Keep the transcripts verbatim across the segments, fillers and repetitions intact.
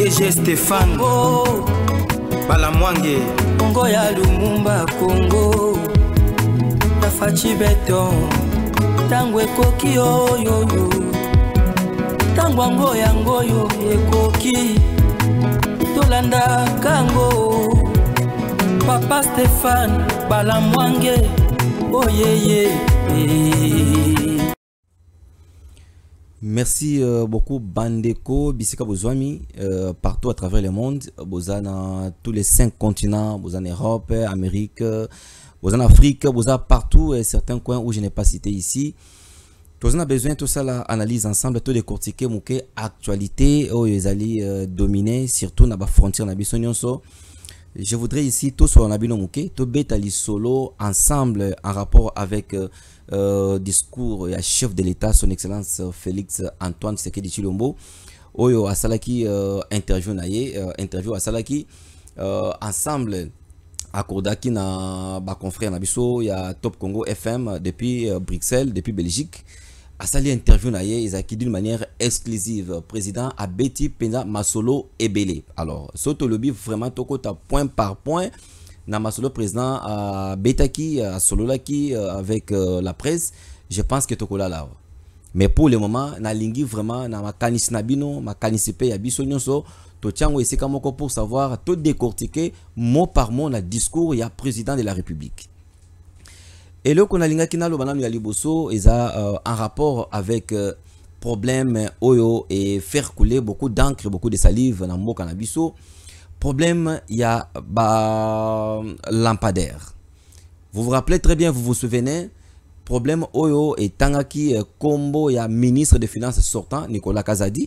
D G Stéphane oh. Balamwange Congo ya Lumumba Congo Tafachi beton Tangwe koki yo yo yo Tangwango yango yo ekoki Tolanda kango Papa Stéphane Balamwange oh yeah yeah. Merci euh, beaucoup Bandeko, Bisika Bozwami, euh, partout à travers le monde, Bozana tous les cinq continents, Bozana Europe, Amérique, Bozana Afrique, Bozana partout et certains coins où je n'ai pas cité ici. Tous on a besoin de tout ça là, analyse ensemble, tout décortiquer, mouké, actualité, où ils allaient euh, dominer, surtout dans la frontière, dans la so. Je voudrais ici, tout sur Nabino Mouké, tout bétali solo, ensemble, en rapport avec euh, euh, discours et chef de l'État, son Excellence Félix Antoine Tshisekedi Tshilombo, Oyo Asalaki euh, interview naye, euh, interview Asalaki, euh, ensemble, à Kordaki, na ba confrère Nabiso, il y a Top Congo F M depuis euh, Bruxelles, depuis Belgique. Asali interview naye, ils a qui d'une manière exclusive président Abeti Penda Masolo Ebele. Alors, soto lobby vraiment toko ta point par point na Masolo président à Betaki à Sololaki avec euh, la presse, je pense que toko là là. Mais pour le moment, na lingi vraiment na makanis nabino, makanis pe ya biso nyonso, to tiango esika moko pour savoir tout décortiquer mot par mot na discours ya président de la République. Et là, qu'on a l'inga kinalo bananu ya liboso, ils a un rapport avec euh, problème oyo et faire couler beaucoup d'encre, beaucoup de salive dans mo cannabiso. Problème, il y a bah, lampadaire. Vous vous rappelez très bien, vous vous souvenez, problème oyo et tangaki combo, il y a ministre des Finances sortant, Nicolas Kazadi,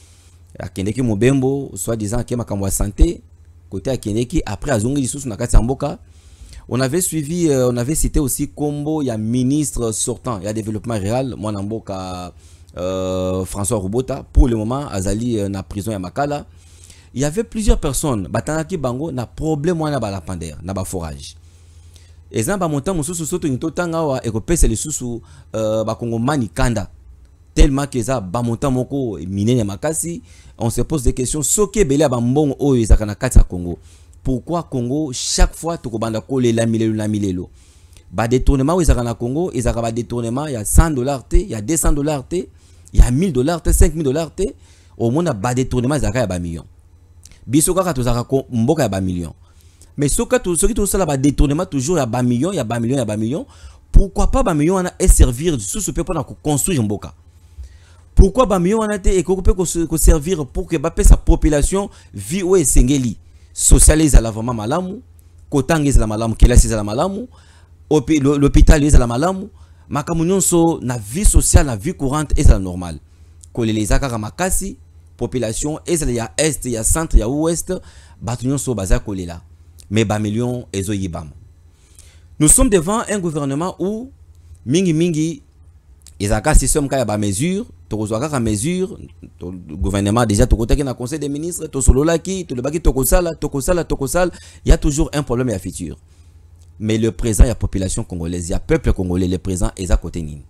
à Kendeki Mobembo, soi-disant qui est ma santé, côté à Kendeki, après Azungi Dissous, Nakati Amboka. On avait suivi, euh, on avait cité aussi Combo, il y a ministre sortant, il y a développement réel, moi Namboka euh, François Robota, pour le moment, Azali euh, na prison à Makala. Il y avait plusieurs personnes, Batanaki Bango, na problème moi na balapander, na ba forage. Et ça, ba montant mususu soto nito tangawa et kopese le susu euh, ba Kongo mani kanda. Tellement que ça, ba montant moko miné ya makasi, on se pose des questions, soke belé ba mbongo o ezakana kata Congo. Pourquoi Congo, chaque fois, tu as collé la milelo, la milelo. Bah, détournement, ils ont Congo, ils ont détournement, il y a cent dollars, il y a deux cents dollars, il y a mille dollars, cinq mille dollars, au moins, il y a détournement, il y a un million. Bisoka, tu as un million. Mais ce qui tout ça, détournement, toujours, il y a un million, il y a un million, il y a un million. Pourquoi pas un million, on a servir sous ce peu pour construire un boka? Pourquoi un million, on a été servir pour que sa population vive ou est sengeli? Socialise à la vraiment malamu, Kotang la malamu, Kelasi la malamu, l'hôpital est la malamu, makamunion so na vie sociale, na vie courante est la normale. Kole les akara makasi, population est il y a est, il y a centre, il y a ouest, batunion so baza kole là. Mais ba million ezo yibam. Nous sommes devant un gouvernement où mingi mingi ezaka système ka ya ba mesure, tokozwaka ka mesure, le gouvernement déjà tokotaki na conseil des ministres, to sololaki, to le baki tokosala, tokosala, tokosala, il y a toujours un problème à futur. Mais le présent, il y a population congolaise, il y a peuple congolais, le présent est à côté nini.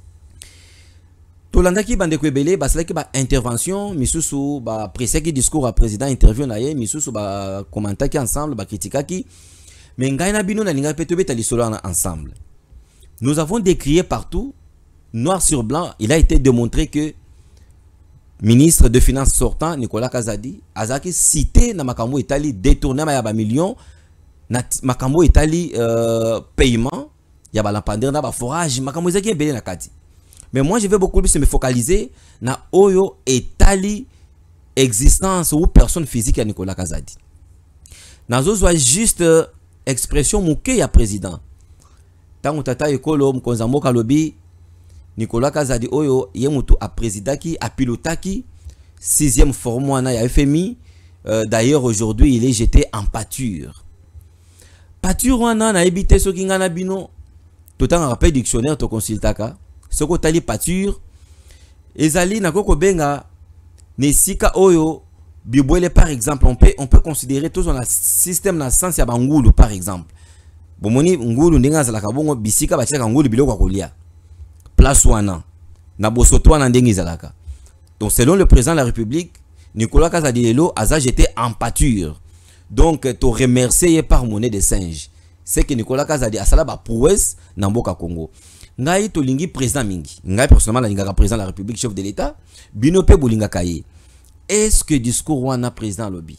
Tolandaki bandeko ebele basalaki ba intervention, misusu ba preseki discours à président interview na ye, misusu ba commentaki ensemble, ba critikaki. Mais ngai na bino na linga pe tobeta lisolo ensemble. Nous avons décrié partout noir sur blanc, il a été démontré que ministre de Finances sortant, Nicolas Kazadi, Azaki cité na makambo Italie détournement ya ba millions, na makambo Italie euh, paiement, ya ba lampander na ba forage, makambo ezaki belé na kati. Mais moi je vais beaucoup plus me focaliser na oyo Italie existence ou personne physique ya Nicolas Kazadi. Nazo soit juste euh, expression mouké ya président. Tango tata ekolo mkonza mboka lobi Nicolas Kazadi oyo yemutu a présidaki a pilotaki sixième forum na ya F M I. Euh, d'ailleurs aujourd'hui il est jeté en pâture. Pâture wana na ebité soki ngana bino totan rappel dictionnaire to consultaka soko tali pâture ezali na koko benga nesika oyo bibwele par exemple on peut on peut considérer tout son système na sens ya bangulu par exemple. Bomoni ngulu ndinga zala kabongo bisika bachaka ngulu biloko kolia. Place wana na bosoto wana ndengi zalaka. Donc selon le président de la République, Nicolas Kazadi Lelo Aza j'étais en pâture. Donc tu remercié par monnaie de singe. C'est que Nicolas Kazadi asala ba prouesse na mboka Congo. Ngai to lingi président mingi. Ngai personnellement la linga président de la République, chef de l'État, bino pe bolinga kaye. Est-ce que discours wana président lobby?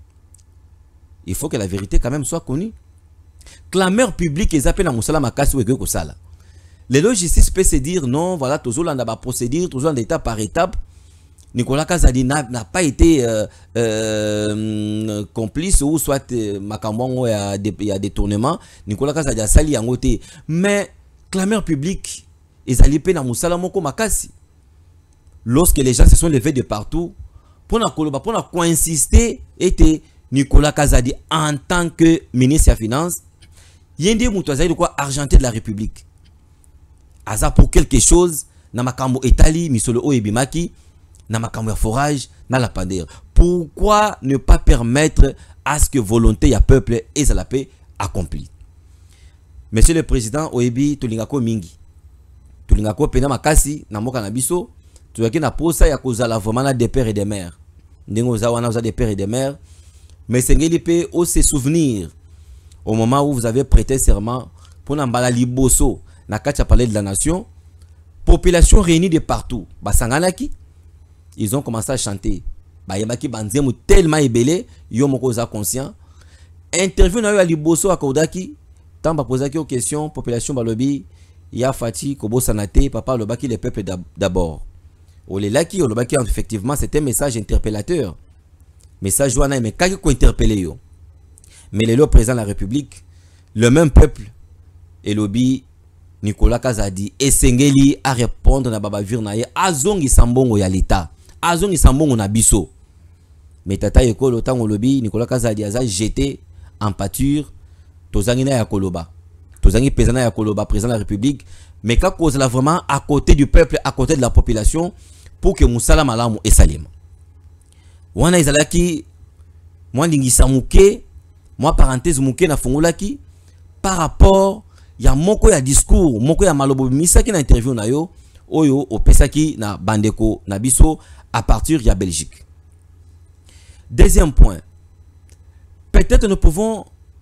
Il faut que la vérité quand même soit connue. Clameur publique et zappé na musala makasi weke ko sala. Les logistes peuvent se dire non, voilà, toujours là, on a procédure, toujours d'étape par étape. Nicolas Kazadi n'a pas été euh, euh, complice ou soit euh, Makambon il y a détournement. Nicolas Kazadi a sali en côté. Mais clameur publique, ils allaient peine à Moussala Moko Makasi. Lorsque les gens se sont levés de partout, pour na pour insister, était Nicolas Kazadi en tant que ministre des Finances, Yende Moutouazaï de quoi argenté de la République. Aza pour quelque chose, na makambo etali, misolo o ebimaki, na makambo forage, na la pandère. Pourquoi ne pas permettre à ce que volonté ya peuple et la paix accomplie? Monsieur le Président, oebi tolingako mingi. Tolingako pena makasi, na moka na biso, tolaki na posa ya kozala vraiment na des pères et des mères. Ndengo za wana za des pères et des mères. Mais c'est ngeli pe o se souvenir au moment où vous avez prêté serment pour n'ambala liboso. Na kacha parler de la nation, population réunie de partout. Basanganaki, ils ont commencé à chanter. Bayemaki banzemu tellement ébélé, yo moko za conscient. Interview na yo ali boso akodaki, tant ba poser aux questions, population balobi, ya fati kobo sanate, papa lobaki le peuple d'abord. Olé laki olobaki effectivement c'était un message interpellateur. Message wana mais kaki ko interpeller yo. Mais le président de la République, le même peuple et lobby Nicolas Kazadi esengeli à répondre na baba virnaye azongi sambongo ya l'État azongi sambongo na biso mais tata ekolo tango lobi Nicolas Kazadi aza jeté en pâture tozangi na ya koloba tozangi président ya koloba président de la République mais ka cause là vraiment à côté du peuple à côté de la population pour que musala malamu esalema wana izalaki moi lingisa muke moi parenthèse muke na fongolaki par rapport il y a moko ya discours moko ya malobo misaki na interview na yo oyo opesaki na bandeko na biso à partir de Belgique. Deuxième point, peut-être nous pouvons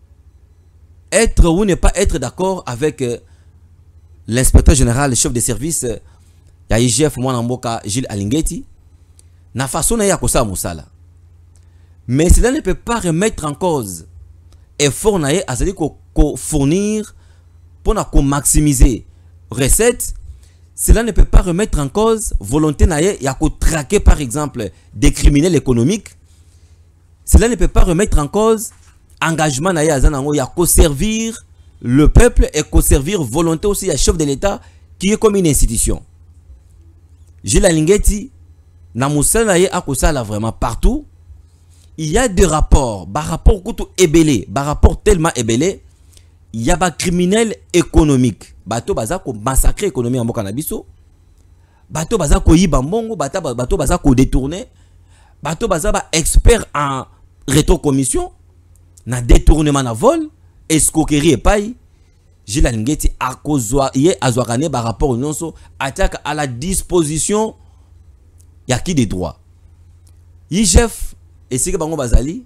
être ou ne pas être d'accord avec euh, l'inspecteur général, le chef de service euh, ya I G F mwana mboka Gilles Alingeti na façon na ya kosa musala. Mais cela ne peut pas remettre en cause effort na ye azali ko fournir pour maximiser recettes. Cela ne peut pas remettre en cause volonté naïe ya ko traquer par exemple des criminels économiques. Cela ne peut pas remettre en cause engagement naïe azanango ya ko servir le peuple et ko servir volonté aussi à chef de l'État qui est comme une institution. Gilles Alingeti na musala naïe akosala vraiment partout. Il y a des rapports, ba rapport kutu ébélé, ba rapport tellement ébélé. Il y a des criminels économiques. Bato baza ko massacrer l'économie en mboka na biso. Bato baza ko yiba mbongo, bato baza ko détourner. Bato baza ba expert en rétrocommission, na détournement na vol, escroquerie et paille. Gilles Alingeti a kozwa yé azwakane ba rapport nyonso attaque à la disposition ya qui des droits. I G F et c'est que bango bazali.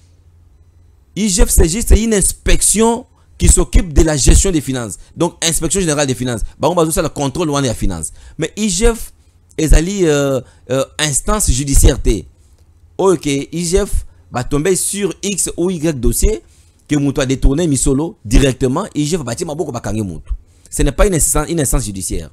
I G F c'est juste une inspection qui s'occupe de la gestion des finances. Donc, inspection générale des finances. Bah, on va faire le contrôle des finances. Mais I G F est allé euh, euh, instance judiciaire. Ok, I G F va tomber sur X ou Y dossier que Moutou a détourné Misolo directement. I G F va bâtir Maboko Bakange Moutou. Ce n'est pas une instance, une instance judiciaire.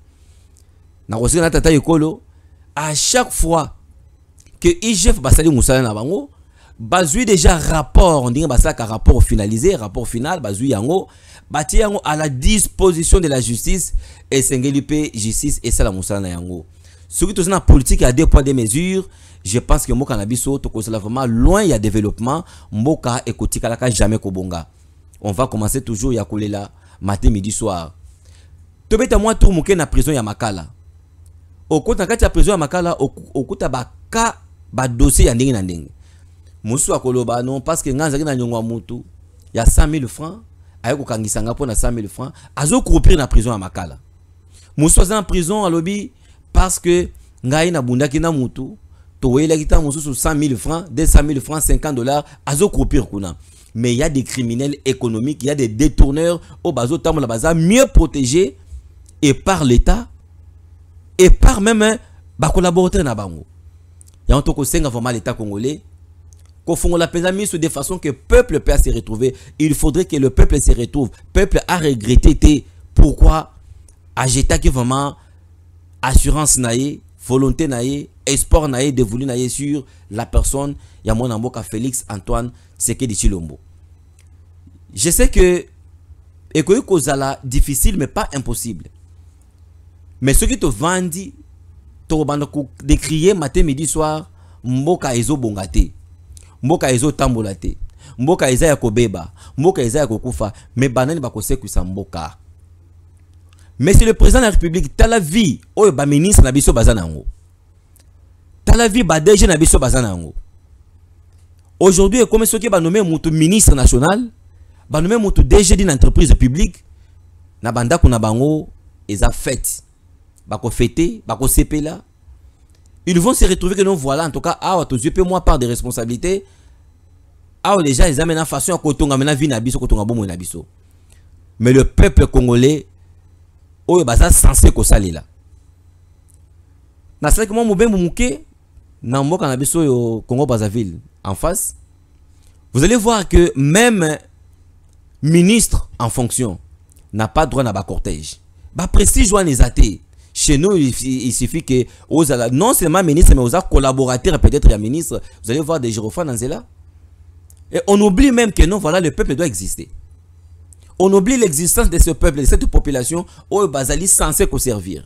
À chaque fois que I G F va salir Moussala Nabango, bazui déjà rapport, on dirait que rapport finalisé, rapport final, bazui yango, bati yango à la disposition de la justice et sengelipe justice et ça la moussana yango. Ce qui est dans la politique, il y a deux poids des mesures. Je pense que Moka Nabiso, to cause vraiment loin il y a développement, Moka et Kotikalaka jamais Kobonga. On va commencer toujours ya kolela matin midi soir. Tobeta moi tour moké na prison ya Makala. Au kota kati ya prison ya Makala au kota ba ka ba dossier ya ndenge na ndenge. Moussou akoloba non parce que nganzaki na nyongwa mutu ya cent mille francs ayeko kangisanga pona cent mille francs azo couper na prison à Makala. Moussou en prison à lobby parce que ngai na bundaki na mutu toyela kita mususu cent mille francs, deux cent mille francs, cinquante dollars, azo coupure kuna. Mais il y a des criminels économiques, il y a des détourneurs au bazo tam la baza mieux protégés et par l'État et par même hein, ba collaborateur na bango. Il y a un toko senga vraiment l'État congolais qu'on font la pénalité de façon que le peuple peut se retrouver. Il faudrait que le peuple se retrouve. Le peuple a regretté pourquoi agita qui vraiment assurance naïe, volonté naïe, espoir naïe, dévolu naïe sur la personne. Il y a mon amour Félix Antoine Tshisekedi Tshilombo. Je sais que et que c'est difficile mais pas impossible. Mais ce qui te vendit, tu vas décrier matin, midi, soir, mboka ezo bongate. Mboka ezo tambolate. Mboka eza ya kobeba. Mboka eza ya kokufa. Mais banani bakose kusa mboka. Mais c'est le président de la République, t'as la vie, oh ba ministre na biso bazanango. T'as la vie ba D G na biso bazanango. Aujourd'hui, comme ceux qui ba nommé mon ministre national, ba nommé mon D G d'une entreprise publique, na banda kuna bango eza fête. Bako fêter, bako sepela. Ils vont se retrouver que nous voilà en tout cas ah to yeux moi part de responsabilité. Ah les gens ils amènent en façon à kotonga mena vie na biso kotonga bomo na biso. Mais le peuple congolais oyo baza censé ko salela. Na sala que moi mo ben muke na mboka na biso yo Congo Brazzaville en face. Vous allez voir que même ministre en fonction n'a pas droit à ba cortège. Ba prestige joie les athées. Chez nous, il, il suffit que aux, non seulement ministre, mais aux collaborateurs, peut-être il y a ministre, vous allez voir des gyrophares dans cela. Et on oublie même que non, voilà, le peuple doit exister. On oublie l'existence de ce peuple, de cette population, où Bazali censé qu'on servir.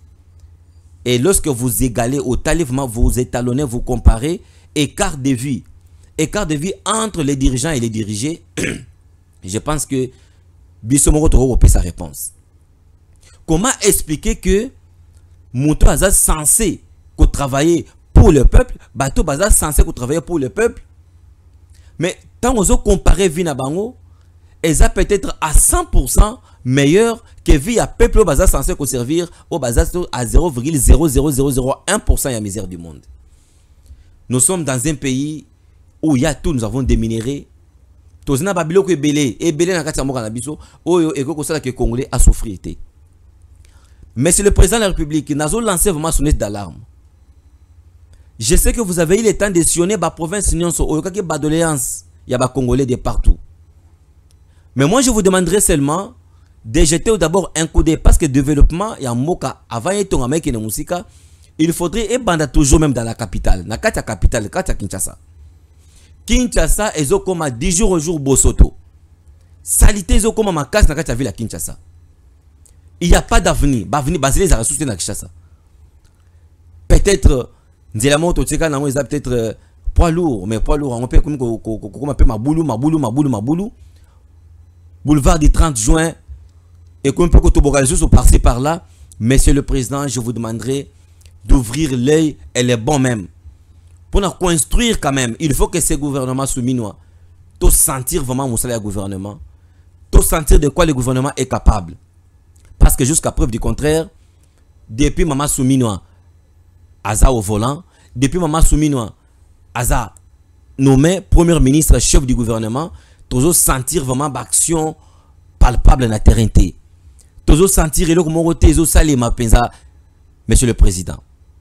Et lorsque vous égalez au talivement, vous étalonnez, vous comparez, écart de vie, écart de vie entre les dirigeants et les dirigés, je pense que Bissomoro Toro peut sa réponse. Comment expliquer que Mouto Aza censé travailler pour le peuple, Bato Baza censé travailler pour le peuple, mais tant qu'on compare Vina Bango, elle a peut-être à cent pour cent meilleur que vie à peuple Baza censé servir au Baza à zéro virgule zéro zéro zéro zéro un pour cent de la misère du monde. Nous sommes dans un pays où il y a tout, nous avons des minéraux. Tous na babilo que belé et belé na kati mboka na biso oyo eko ko sala que Congolais a souffrir. Mais c'est le président de la République qui n'a pas lancé vraiment sonnette d'alarme. Je sais que vous avez eu le temps de sillonner la province il y a doléances, il y a des Congolais de partout. Mais moi je vous demanderai seulement de jeter d'abord un coup d'œil parce que le développement il y a moka avant et mec musika, il faudrait et toujours même dans la capitale, na kati capitale, kati Kinshasa. Kinshasa ezo comme dix jours au jour Bosoto. Salité ezo comme ma casse na kati ville à Kinshasa. Il n'y a pas d'avenir. L'avenir basé les ressources dans Kinshasa. Peut-être Nzela moto teka na ngeza peut-être poids lourd mais poids lourd on peut comme comme appelle Maboulou Maboulou Maboulou Maboulou boulevard du trente juin et comme peut que les ressources par-ci par-là. Monsieur le président, je vous demanderai d'ouvrir l'œil et les bons même. Pour nous construire quand même, il faut que ces gouvernements souminois tout sentir vraiment mon salaire gouvernement, tout sentir de quoi le gouvernement est capable. Parce que jusqu'à preuve du contraire, depuis Maman Souminois, Aza au volant, depuis Maman Souminois, Aza nommé premier ministre, chef du gouvernement, toujours sentir vraiment d'action palpable dans la terrain. Toujours sentir et le moroté, salima penza, monsieur le président.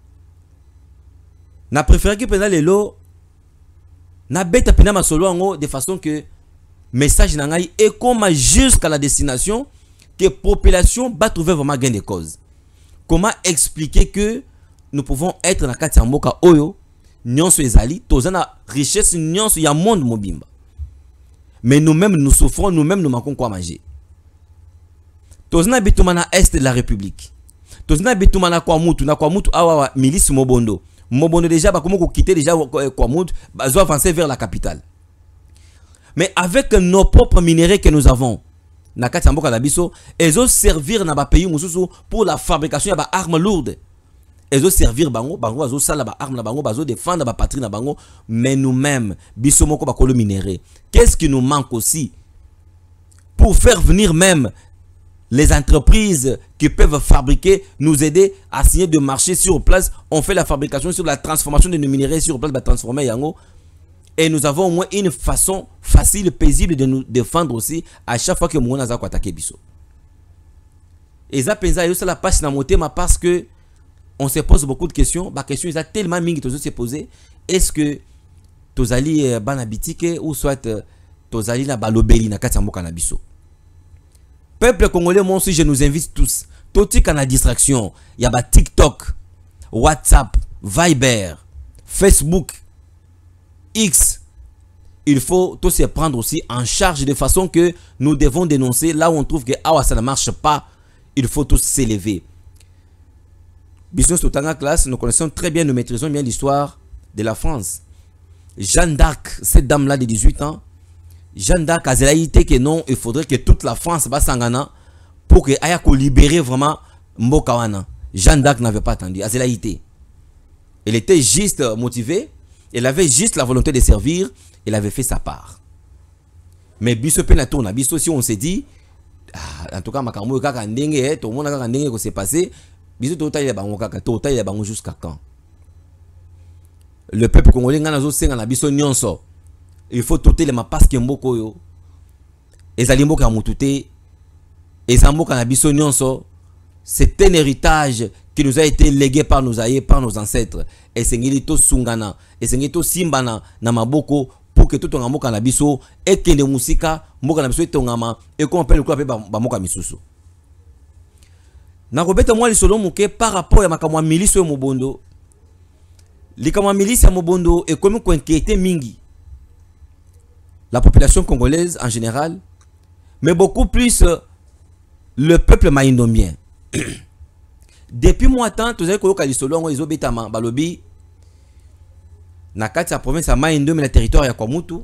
Na préféré que penza lelo, na bête pena ma solo de façon que message nangai est comme jusqu'à la destination. Que la population va trouver vraiment gain de cause. Comment expliquer que nous pouvons être dans la carte mboka oyo, nyonso ezali, tozana richesse nyonso ya monde mobimba. Mais nous-mêmes nous souffrons, nous-mêmes nous manquons quoi manger. Tozana bitumana est de la République. Tozana bitumana kwa mutu, na kwa mutu awa milice Mobondo. Mobondo déjà ba comment ko quitter déjà kwa mutu, bazo avancer vers la capitale. Mais avec nos propres minéraux que nous avons, na kati mboka la biso ezo servir na ba pays mususu pour la fabrication ya ba armes lourdes ezo servir bango bango azo sala ba armes na bango bazo défendre ba patrie na bango. Mais nous-mêmes biso moko ba kolo minéré, qu'est-ce qui nous manque aussi pour faire venir même les entreprises qui peuvent fabriquer, nous aider à signer de marché sur place. On fait la fabrication sur la transformation de nos minéraux sur place, bah, transformer yango. Et nous avons au moins une façon facile, paisible de nous défendre aussi à chaque fois que nous avons attaqué biso. Et ça, c'est la page dans mon thème parce que on se pose beaucoup de questions. La question est tellement mingi que se poser. Est-ce que tu allez banabitike ou soit tu allez na balobeli na kati mboka na biso? Peuple congolais, moi aussi je nous invite tous. Tout ce qu'on a distraction, il y a TikTok, WhatsApp, Viber, Facebook, X. Il faut tout se prendre aussi en charge de façon que nous devons dénoncer là où on trouve que ah, ça ne marche pas. Il faut tous s'élever. Business Totanga classe, nous connaissons très bien, nous maîtrisons bien l'histoire de la France. Jeanne d'Arc, cette dame-là de dix-huit ans, Jeanne d'Arc a zélaïté que non, il faudrait que toute la France va s'engana pour que aya ko libérer vraiment Mbokawana. Jeanne d'Arc n'avait pas attendu, a zélaïté. Elle était juste motivée, elle avait juste la volonté de servir, elle avait fait sa part. Mais biso pe na tourna, biso si on s'est dit, ah, en tout cas makambo kaka ndenge, tout le monde kaka ndenge ko s'est passé, biso total ya bango kaka, total ya bango jusqu'à quand? Le peuple congolais ngana zo senga na biso nyonso. Il faut toter les mapas qui mboko yo. Ezali mboka mutute. Ezamboka na biso nyonso. C'est un héritage qui nous a été légué par nos aïeux, par nos ancêtres. Et c'est ngilito sungana, et c'est ngilito simbana na maboko pour que tout on mboka na biso et que les musika mboka na biso tongama et qu'on appelle le quoi ba mboka misusu. Na robeta moi li solo muke par rapport à makamwa milice yo mobondo. Likamwa milice ya mobondo et comme ko inquiéter mingi la population congolaise en général, mais beaucoup plus euh, le peuple maïndomien. Depuis moi temps, tu sais que le Solongo ils ont bétama balobi na kati ya province ya Maïndomé, le territoire ya Kwamutu.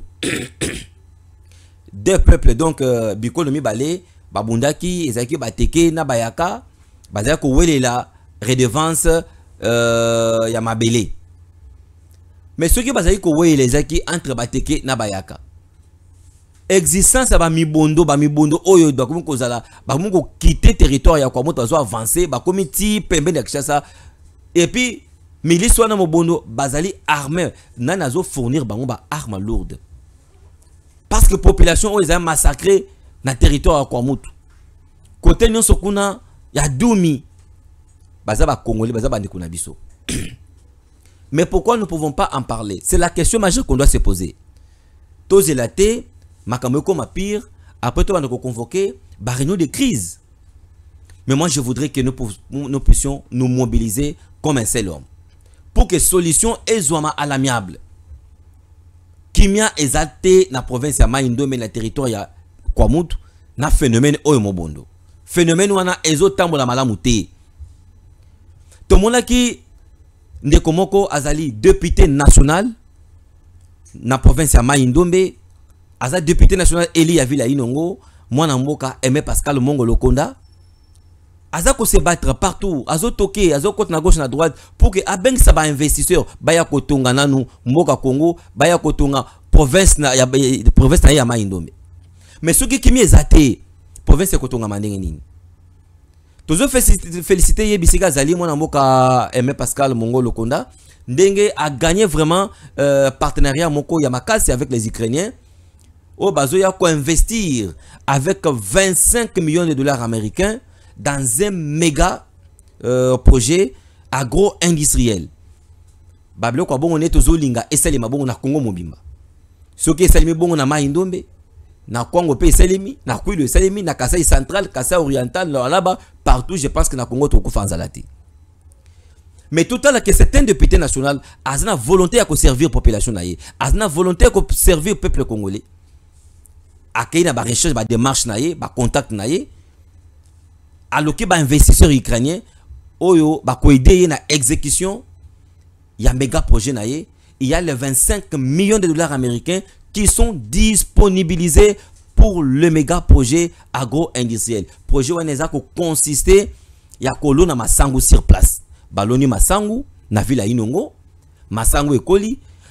Deux peuples donc euh, bikolomi balé babundaki ezaki bateke na bayaka bazaki ko welela redevance euh, ya mabele. Mais ceux qui bazaki ko welela ezaki entre bateke na bayaka. Existence ba mibondo ba mibondo oyo ba komi kozala ba komi ko quitter territoire ya kwa moto azo avancer ba komi ti pembe na Kinshasa et puis milice wana mobondo bazali armé nana azo fournir bango ba armes lourdes parce que population oyo ezali massacré na territoire ya kwa moto côté nyonso kuna ya dumi baza ba congolais baza ba ndeko na biso. Mais pourquoi nous ne pouvons pas en parler? C'est la question majeure qu'on doit se poser. Tous élatés Makamoko ma pire, après tout, on va convoquer une réunion de crise. Mais moi, je voudrais que nous, nous puissions nous mobiliser comme un seul homme. Pour que solution soit à l'amiable. Kimia exalté na province ya Maindo, mais na territoire ya Kwamutu, na phénomène oyo mobondo. Phénomène wana ezo tambola malamu te. Tout le monde qui Ndekomoko azali député national na province ya Maindombe. Aza député national Eli Avila Inongo, Mwana Mboka Aimé Pascal Mongo Lokonda. Aza ko se battre partout, azo toqué, azo côté na gauche na droite pour que abeng sa ba investisseur baya kotonga nanu Mboka Congo, baya kotonga province na ya province na ya Maindombe. Mais ceux qui kimi ezate province kotonga mandenge nini. Tozo féliciter Yebisika Zali Mwana Mboka Aimé Pascal Mongo Lokonda, ndenge a gagné vraiment euh, partenariat moko Yamakasi avec les Ukrainiens. Au Bazoya ko investir avec vingt-cinq millions de dollars américains dans un méga euh, projet agro-industriel. Bablo kwa bongo neto zolinga esali mabongo na Congo mobimba. Soki esali bongo na Maindombe, na Congo pe esali na Kwilu esali na Kasai central, Kasai oriental, là-bas partout, je pense que na Congo to ko fanzalati. Mais tout à l'heure que c'est un député national a une volonté à servir la population naïe, a une volonté à servir le peuple congolais. Accueillir ba recherche ba démarche naie ba contact naie alloquer ba investisseurs ukrainiens oyo ba ko aider na exécution ya méga projet naie. Il y a les vingt-cinq millions de dollars américains qui sont disponibilisés pour le méga projet agro-industriel. Projet waneza ko consister ya kolona masangu sur place baloni masangu na ville ya Inongo masangu ekoli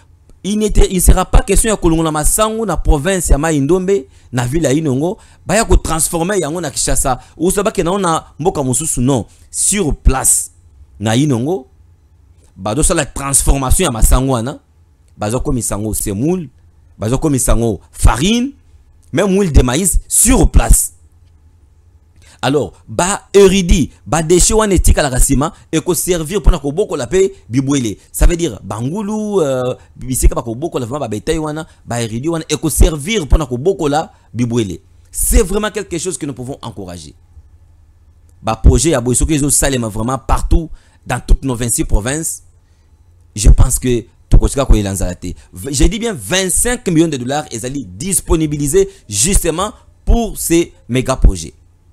il n'était il sera pas question ya kolongola masango na province ya Mai-Ndombe na ville ya Inongo ba ya ko transformer yango na Kinshasa ou ça ba ke na na mboka mosusu non sur place na Inongo ba do la transformation ya masango wana ba zo komi sango semoule ba zo komi sango farine même huile de maïs sur place. Alors ba éridi ba déchet wana etika la kasima et ko servir pour na ko boko la pe bibwele, ça veut dire bangulu euh, bisika ba ko boko la vraiment ba bétail wana ba éridi wana et ko servir pour na ko boko la bibwele. C'est vraiment quelque chose que nous pouvons encourager. Ba projet ya boiso que zo salema vraiment partout dans toutes nos vingt-six provinces. Je pense que j'ai dit bien vingt-cinq millions de dollars et allés disponibiliser justement pour ces méga projets.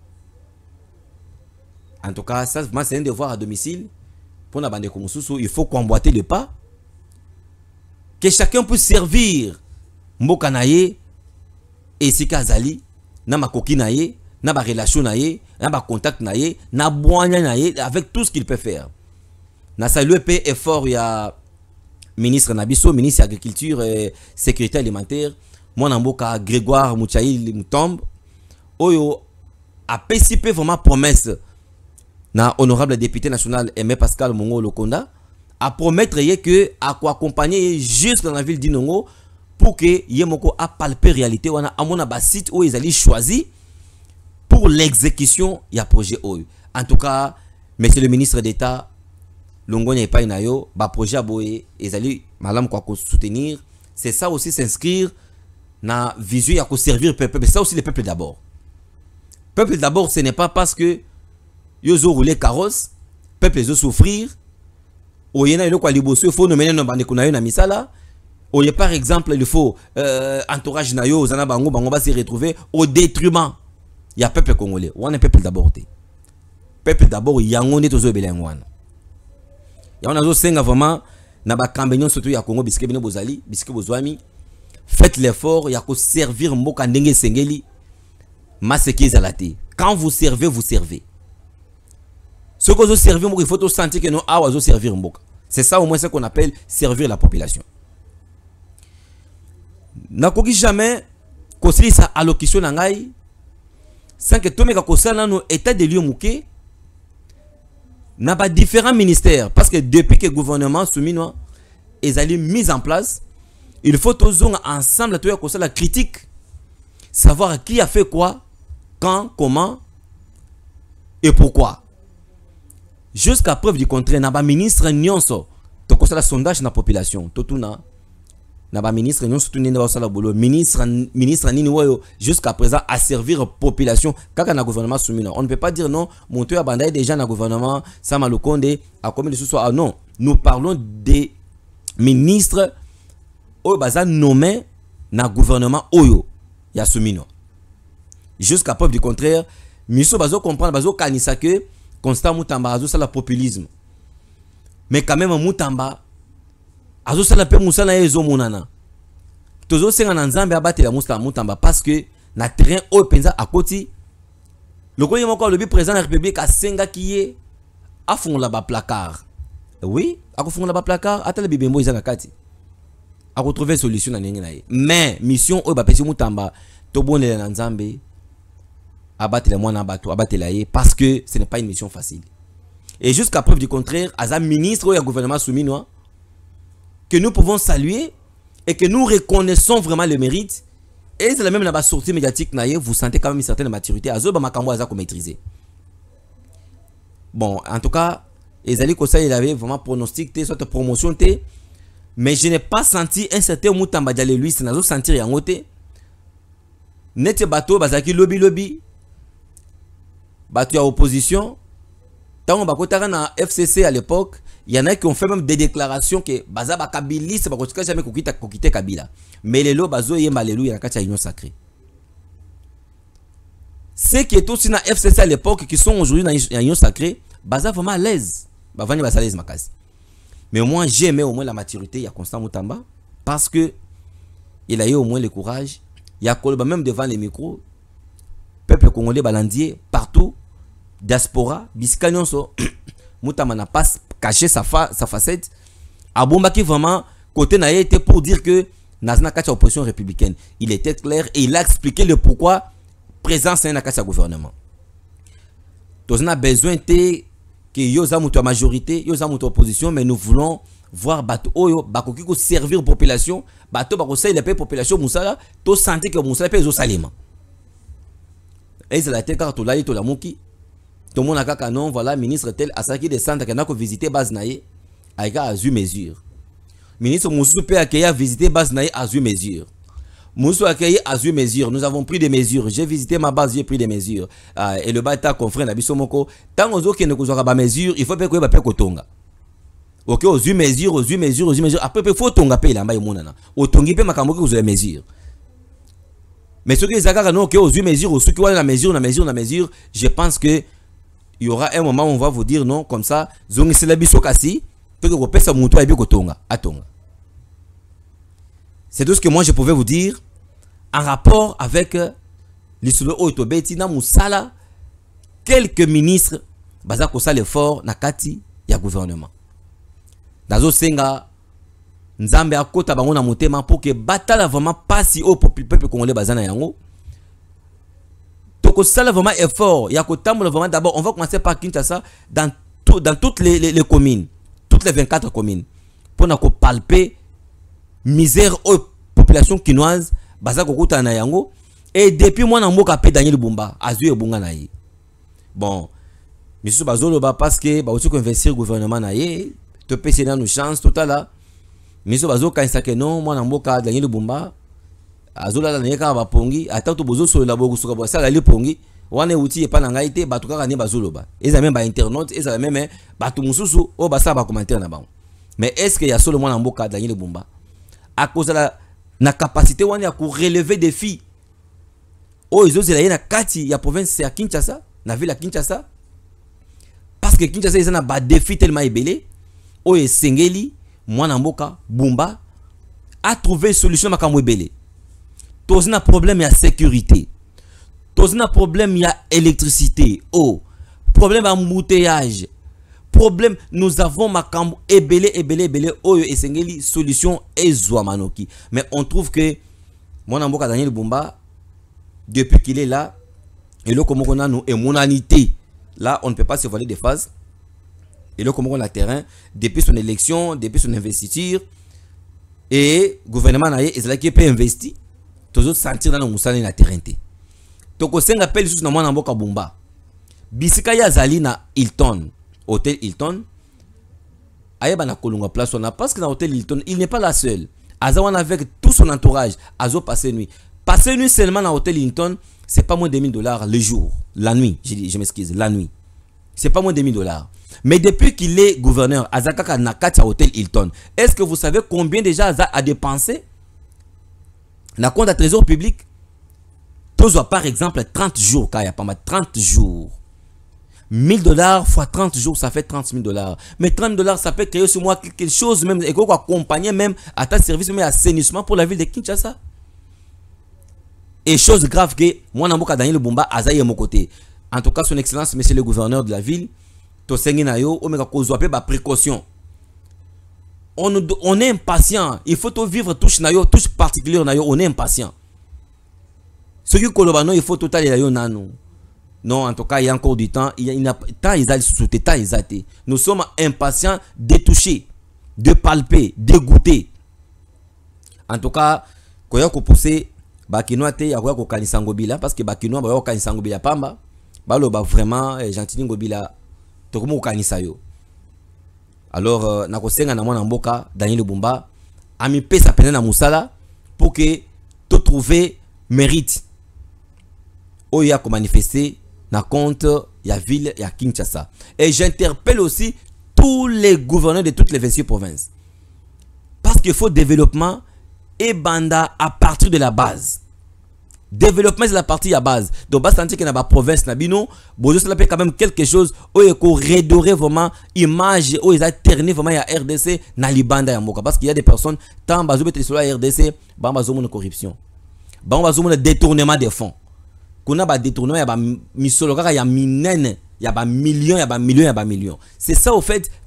En tout cas, ça c'est un devoir à domicile pour la bande comme sous. Il faut comboiter le pas, que chacun puisse servir Mbokanaye et si Kazali, na ma coquille naye, na ma relation naye, na ma contact naye, na boigna naye, avec tout ce qu'il peut faire. Na salué paix effort il y a ministre Nabiso, ministre de l'Agriculture et Sécurité Alimentaire, mon amboka Grégoire Moutchaï Moutombe, Oyo a participé vraiment promesse na honorable député national Aimé Pascal Mongo Lokonda, a promettre que à quoi accompagner juste dans la ville d'Inongo pour que Yemoko a palpé réalité wana amona ba site où ils allaient choisir pour l'exécution ya projet Oyo. En tout cas, monsieur le ministre d'État Longonia et Painayo, ba projet boye ezali malam quoi soutenir, c'est ça aussi s'inscrire na vision ya ko servir peuple, c'est ça aussi le peuple d'abord. Peuple d'abord, ce n'est pas parce que yozo rouler carrosse, peuple zo souffrir, oyena ilo kwa liboso faut nommer no bande kunayo na misala, oye par exemple il faut euh, entourage na yo zana bango bango va se retrouver au détriment ya peuple congolais. On est peuple d'abord te. Peuple d'abord yango ne tozo belengwana. Ya on a zo senga vraiment na ba kambignon surtout ya Congo biske bino bozali, biske bozwami. Faites l'effort ya ko servir mboka ndenge sengeli. Maseki zalati. Quand vous servez, vous servez. Ce que vous servez, il faut sentir que nous avons servir mboka. C'est ça au moins ce qu'on appelle servir la population. Nakoki jamais kosili sa allocation nangai sans que tout meka kosala no état de lieu mouké n'a pas différents ministères parce que depuis que le gouvernement soumis est allé mis en place, il faut tous ensemble tout ça la critique, savoir qui a fait quoi, quand, comment et pourquoi. Jusqu'à preuve du contraire, n'a pas ministre nyonso to kosala sondage na population, totuna n'a pas ministre nyonso tout nenda basala bolo, ministre ministre nini woyo jusqu'à présent à servir population kaka na gouvernement soumis. On ne peut pas dire non, mon tour bandaye déjà na gouvernement Sama Lukonde a commis de ce soir. Ah non, nous parlons des ministres au baza nommé na gouvernement oyo ya soumis. Jusqu'à preuve du contraire, miso bazo comprendre bazo kanisa que Constant Moutamba azo sala populisme. Mais quand même Moutamba azo sala pe musala ezo monana. Tozo senga na nzambe abate la musta Moutamba parce que na terrain o penza à côté le koyi moko le président de la République a senga kiye a fond là bas placard. Oui, a fond là bas placard atale bibembo izanga kati. A retrouver solution na nyengi na ye. Mais mission o ba pesi Moutamba to bonela na nzambe abattre les moines abattre abattre la parce que ce n'est pas une mission facile. Et jusqu'à preuve du contraire, à un ministre ou un gouvernement soumis que nous pouvons saluer et que nous reconnaissons vraiment le mérite. Et c'est la même la sortie médiatique vous sentez quand même une certaine maturité. À Zoba Makambo à maîtriser. Bon, en tout cas, Ezali Kosa il avait vraiment pronostiqué soit promotion t, mais je n'ai pas senti un certain Moutamba Dialé lui, c'est n'a pas senti en côté. Nete bateau bazaki lobby lobby. Battu à opposition, tant on va na F C C à l'époque, il y en a qui ont fait même des déclarations que baza ba Kabila c'est pas jamais kokita kokite Kabila. Mais les lots bazo yemba lelu ya kacha union sacrée. Ceux qui étaient aussi na F C C à l'époque qui sont aujourd'hui dans union sacrée, baza vraiment à l'aise. Ba vani baza à l'aise makasi. Mais moi j'ai aimé au moins la maturité ya Constant Moutamba parce que il a eu au moins le courage, il y a kolba même devant les micros. Peuple congolais balandier partout, diaspora, biskanyonso, Moutamba n'a pas caché sa, fa sa facette. Abomba qui vraiment côté na était pour dire que Nazna Kacha opposition républicaine. Il était clair et il a expliqué le pourquoi présence dans le gouvernement. Donc on a besoin de que yo za muto majorité, yo za muto opposition, mais nous voulons voir bato oyo bakoki ko servir population, bato bako sai la population musala, to santé que musala pe zo salima. Et c'est la tête car to la to la moki. Tout le monde a kaka non, voilà ministre tel à ça qui descend qui n'a ko visiter base naé, a azu mesure. Ministre Moussou peut accueillir visiter base naé azu mesure. Moussou accueilli azu mesure. Nous avons pris des mesures. J'ai visité ma base, j'ai pris des mesures. Euh, et le bata confrère na biso moko. Tant aux autres qui ne kozora ba mesure, il faut pas que ba pe kotonga. OK, aux mesures, aux mesures, aux mesures. Après il faut tonga pe là mba monana. Otongi pe makambo ko zo mesure. Mais ce que les agara non OK, aux mesures, aux qui la mesure, la mesure, la mesure, je pense que il y aura un moment où on va vous dire non comme ça, zongi c'est la biso kasi, peut que ko pesa muto et bi kotonga, atonga. C'est tout ce que moi je pouvais vous dire en rapport avec l'histoire Otobeti na Moussala, quelques ministres baza ko sala effort na kati ya gouvernement. Dazo senga nzambe akota bango na motema pour que batala vraiment passi au peuple congolais bazana yango. Toko sala vraiment effort, ya ko tambola vraiment d'abord on va commencer par Kinshasa dans tout, dans toutes les, les, les communes, toutes les vingt-quatre communes pour na ko palper misère aux populations quinoises baza kokuta na yango et depuis moi na mboka pe Daniel Bumba azu ebunga na ye bon monsieur bazolo ba parce que ba aussi ko investir gouvernement na ye to pese na nous chance totala monsieur bazo kanisa que non moi na mboka Daniel Bumba azola na yeka ba pongi ata to bozo so la boku suka ba sala li pongi wana uti e pa na ngai te batu kaka ne bazolo ba eza même ba internaute eza même batu mususu o ba sa ba commentaire na bango mais est-ce que ya solo moi na mboka Daniel Bumba à cause de la, la capacité à relever des défis. Oh, ils ont dit na kati ya province à Kinshasa, na ville à Kinshasa. Parce que Kinshasa ils ont un défi tellement ébélé. Oh, et Sengeli, Mwanamboka, Bumba a trouvé une solution à makambo ébélé. Tous un problème ya sécurité. Tous un problème ya électricité. Oh, problème à embouteillage. Problème, nous avons makambo ebele ebele ebele oyo esengeli solution ezwamanoki. Mais on trouve que mon amboka Daniel Bumba depuis qu'il est là et le comment on a nous et monanité là on ne peut pas se voler des phases et le comment on a terrain depuis son élection depuis son investiture et gouvernement na ye ezala qui peut investir tous autres sentir dans musala na terrain té toko senga pelle sous na mon amboka Bumba bisika ya zali na Hilton Hôtel Hilton, ayeba na kolunga place on a parce que dans Hôtel Hilton, il n'est pas la seule. Azawan avec tout son entourage, Azo passer nuit. Passer nuit seulement dans Hôtel Hilton, c'est pas moins de mille dollars le jour, la nuit. Je dis, je m'excuse, la nuit. C'est pas moins de mille dollars. Mais depuis qu'il est gouverneur, Azakaka Nakati à Hôtel Hilton, est-ce que vous savez combien déjà Aza a dépensé? Na compte à trésor public, tous par exemple trente jours, car il y a pas mal trente jours. mille dollars fois trente jours, ça fait trente mille dollars. Mais trente dollars, ça peut créer sur moi quelque chose, même, et qu'on accompagner même à ta service, même assainissement pour la ville de Kinshasa. Et chose grave que, moi, Namboka Daniel Bumba, Azaï est mon côté. En tout cas, son excellence, monsieur le gouverneur de la ville, Tosengi Nayo, Omega Kozwape, bah, précaution. On, on est impatient. Il faut tout vivre, touche Nayo, touche particulière Nayo, on est impatient. Ce qui est Kolobano, il faut tout aller Nayo Nano. Non, en tout cas, il y a encore du temps. Il y a temps, ils sous temps, ils Nous sommes impatients de toucher, de palper, de goûter. En tout cas, quand il y a poussé, bakinoa te ya ko kanisa ngobila parce que bakinoa ba ko kanisa ngobila pamba, ba lo ba vraiment gentil ngobila to ko mo kanisa yo. Alors na ko senga na mwana mboka Daniel Bumba a mis pesa pena na musala pour que to trouver mérite. Oya ko manifester na compte ya ville ya Kinshasa. Et j'interpelle aussi tous les gouverneurs de toutes les vingt-six provinces. Parce qu'il faut développement et banda à partir de la base. Développement c'est la partie à base. Donc bas sentir que na ba province na bino, bozo cela peut quand même quelque chose où il faut redorer vraiment image où ils a terni vraiment ya R D C na libanda ya moka parce qu'il y a des personnes tant bazo mettre sur la R D C, ba bazo mon corruption. Ba bazo mon détournement des fonds. Kuna ba détournement ya ba misolo kaka ya minene, ya ba millions, ya ba millions, ya ba millions. C'est ça au fait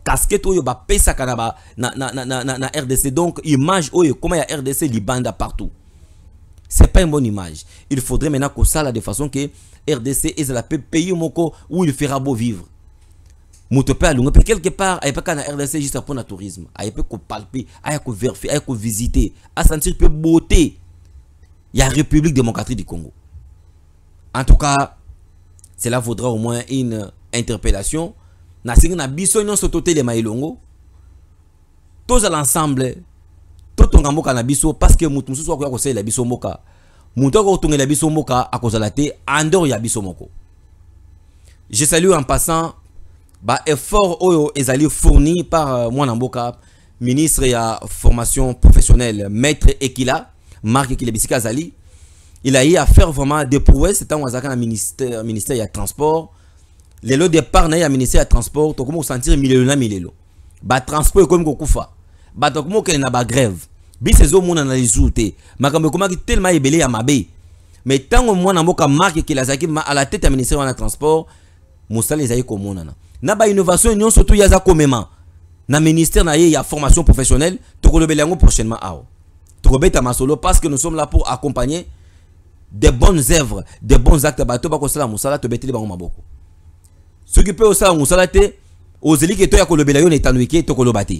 casquette oyo ba pesa kana ba na na na na, na R D C. Donc image oyo comment il y a R D C libanda partout. C'est pas une bonne image. Il faudrait maintenant que ça là de façon que R D C est la pays moko où il fera beau vivre. Moutopé alunga pe quelque part ay pas kana R D C juste pour le tourisme, ay peut ko palper, ay ko vérifier, ay ko visiter, à sentir peu beauté. Il y a République démocratique du Congo. En tout cas, cela vaudra au moins une interpellation. Na singa na biso non sototé les mailongo. Tous à l'ensemble, tout on gamoka na biso parce que mutu musu kwa ko la biso moka. Mutu ko tonga la biso moka a cause la té andor ya biso moko. Je salue en passant ba effort oyo ezali fourni par euh, Mwana Mboka, ministre ya formation professionnelle, maître Ekila, Marc Ekila Bisika Zali. Il a eu à faire vraiment des prouesses, c'est un wazaka na ministère ministère ya transport. Les lots départ na ya ministère ya transport, to comment sentir milelo na milelo. Ba transport comme ko kufa. Ba to comment que na ba grève. Bi sezo mona na lizoute. Makambo comment ki tellement ebele ya mabe. Mais tant Mwana Mboka Marc Ekila Zaki à la tête du ministère de transport, Moussa les aïe comme monana. Na ba innovation union surtout yaza komema. Na ministère na y a formation professionnelle, to ko lebelango prochainement ao. To ko beta masolo parce que nous sommes là pour accompagner des bonnes œuvres, des bons actes bateau ba ko sala musala to beteli bango maboko. Ce qui peut aussi musala te ozeli ke to ya ko lebelayo na tanuike to ko lobati.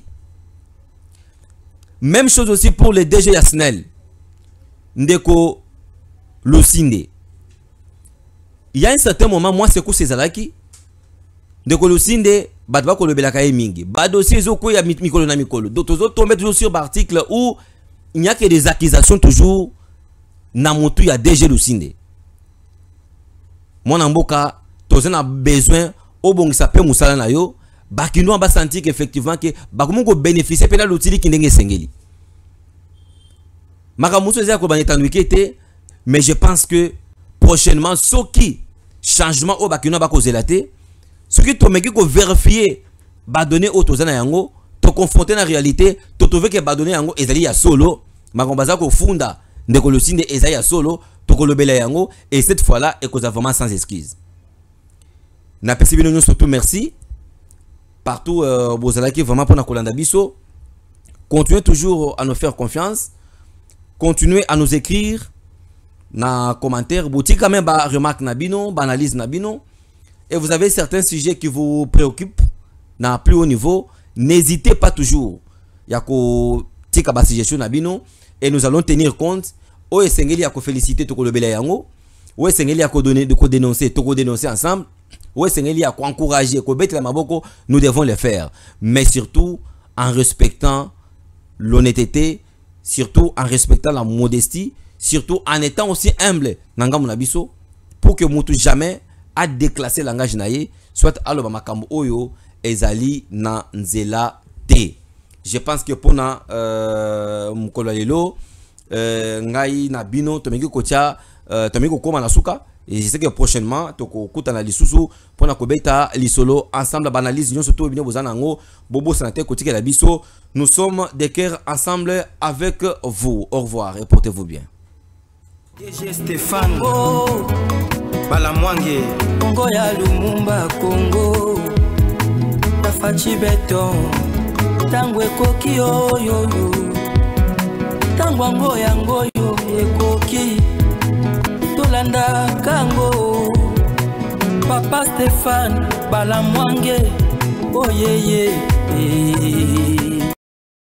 Même chose aussi pour le D G Yasnel. Ndeko Lusinde. Il y a un certain moment moi c'est quoi ces alaki de Kolosinde batba kolobelaka mingi ba dossier zoko ya mikolo na mikolo donc toujours tomber toujours sur l'article où il n'y a que des accusations toujours na motu ya D G Lusinde. Mwana Mboka tozo na besoin au bongisa pe musala na yo ba kino ba sentir qu'effectivement que ba komo ko bénéficier pe na lotili kindenge sengeli maka muso za ko baneta nwikete. Mais je pense que prochainement ce qui changement au bakino ba ko zelate ce qui to meki ko vérifier ba donner au tozana yango to confronter na réalité to trouver que ba donner yango ezali ya solo makombaza ko funda ndeko Lusinde ezali ya solo to ko lobela yango et cette fois là et cause vraiment sans excuse. Na pesi bino surtout merci partout euh, bozala qui vraiment pour na kolanda biso. Continuez toujours à nous faire confiance, continuez à nous écrire na commentaire boutique quand même ba remarque na bino ba analyse na bino. Et vous avez certains sujets qui vous préoccupent na plus haut niveau, n'hésitez pas toujours. Yako tika ba suggestion na bino et nous allons tenir compte. O esengeli yako féliciter to ko lobela yango, o esengeli yako donner de ko dénoncer, to ko dénoncer ensemble, o esengeli yako encourager ko bettre la maboko, nous devons le faire, mais surtout en respectant l'honnêteté, surtout en respectant la modestie, surtout en étant aussi humble nanga munabiso pour que mutu jamais a déclassé langage naie soit aloba makambo oyo ezali na nzela te. Je pense que pour na euh mukolo lelo euh ngai na bino tomengi kocha euh tomengi koma na suka et je sais que prochainement toko kutana lisusu pona kobeta lisolo ensemble banalise nyonso to bino bozana ngo bobo santé kotika la biso. Nous sommes des cœurs ensemble avec vous. Au revoir et portez-vous bien. D G Stéphane oh. Balamwange Congo ya Lumumba Congo Tafachi beton Tango ekoki oyo Tango ango yango yo ekoki Tolanda kango Papa Stéphane Balamwange Oh yeah yeah, yeah.